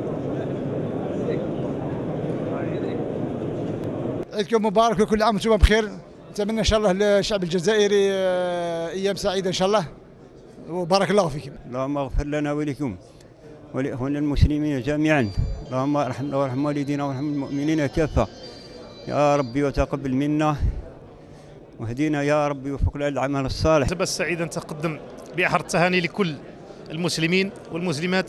عيدكم مبارك وكل عام وانتم بخير. نتمنى ان شاء الله للشعب الجزائري ايام سعيده ان شاء الله، وبارك الله فيكم. اللهم اغفر لنا ولكم ولإخواننا المسلمين جميعا. اللهم ارحم والدينا وارحم المؤمنين كافة يا ربي، وتقبل منا واهدينا يا ربي، وفقنا للعمل الصالح. المناسبة السعيدة نتقدم بأحر التهاني لكل المسلمين والمسلمات،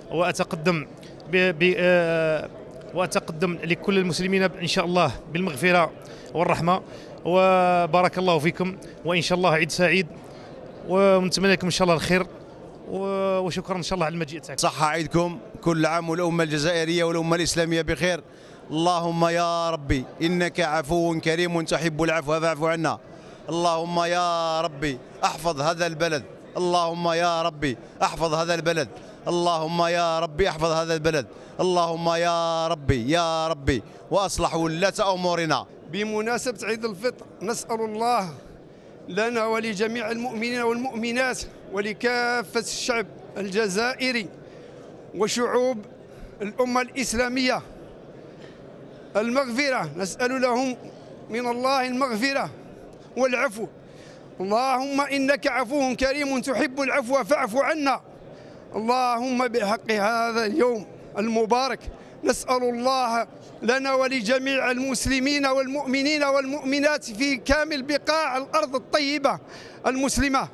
وأتقدم لكل المسلمين إن شاء الله بالمغفرة والرحمة، وبارك الله فيكم، وإن شاء الله عيد سعيد، ونتمنى لكم إن شاء الله الخير، وشكرا إن شاء الله على المجيء تاعكم. صحة عيدكم كل عام والأمة الجزائرية والأمة الإسلامية بخير. اللهم يا ربي إنك عفو كريم تحب العفو فاعف عنا. اللهم يا ربي احفظ هذا البلد، اللهم يا ربي احفظ هذا البلد، اللهم يا ربي احفظ هذا البلد، اللهم يا ربي يا ربي، واصلح ولاة امورنا. بمناسبة عيد الفطر نسأل الله لنا ولجميع المؤمنين والمؤمنات ولكافة الشعب الجزائري وشعوب الأمة الإسلامية المغفرة. نسأل لهم من الله المغفرة والعفو. اللهم إنك عفو كريم تحب العفو فاعف عنا. اللهم بحق هذا اليوم المبارك نسأل الله لنا ولجميع المسلمين والمؤمنين والمؤمنات في كامل بقاع الأرض الطيبة المسلمة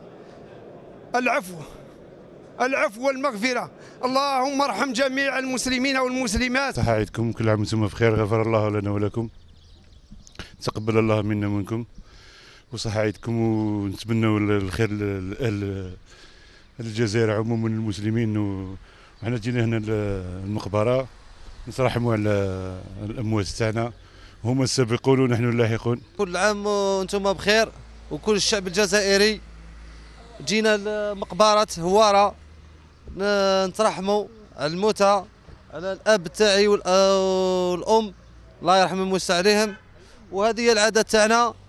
العفو والمغفرة. اللهم ارحم جميع المسلمين والمسلمات. صحة عيدكم، كل عام وانتم بخير، غفر الله لنا ولكم، تقبل الله منا ومنكم، وصحة عيدكم، ونتمنوا الخير لأهل الجزائر عموما المسلمين. وحنا جينا هنا المقبرة نترحموا على الأموات تاعنا، هما السابقون ونحن اللاحقون. كل عام وانتم بخير، وكل الشعب الجزائري جينا لمقبرة هوارة نترحموا على الموتى، على الأب تاعي والأم الله يرحم ويوسع عليهم. وهذه هي العادة تاعنا،